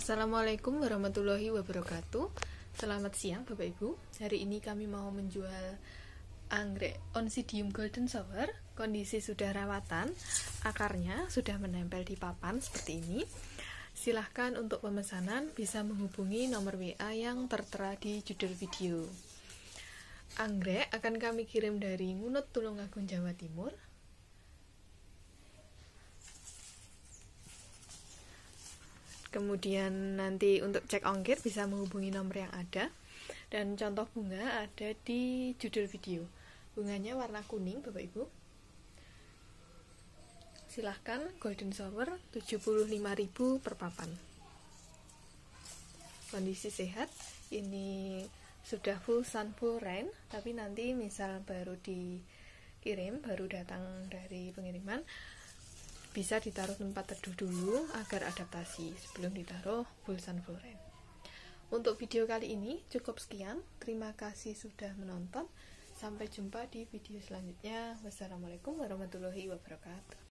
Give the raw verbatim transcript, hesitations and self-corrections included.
Assalamualaikum warahmatullahi wabarakatuh. Selamat siang Bapak Ibu. Hari ini kami mau menjual anggrek Oncidium golden shower. Kondisi sudah rawatan, akarnya sudah menempel di papan seperti ini. Silahkan untuk pemesanan bisa menghubungi nomor W A yang tertera di judul video. Anggrek akan kami kirim dari Ngunut Tulungagung, Jawa Timur. Kemudian nanti untuk cek ongkir bisa menghubungi nomor yang ada. Dan contoh bunga ada di judul video. Bunganya warna kuning Bapak Ibu. Silahkan, golden shower tujuh puluh lima ribu per papan. Kondisi sehat. Ini sudah full sun full rain, tapi nanti misal baru dikirim, baru datang dari pengiriman, bisa ditaruh tempat teduh dulu agar adaptasi sebelum ditaruh full sun full rain. Untuk video kali ini cukup sekian. Terima kasih sudah menonton. Sampai jumpa di video selanjutnya. Wassalamualaikum warahmatullahi wabarakatuh.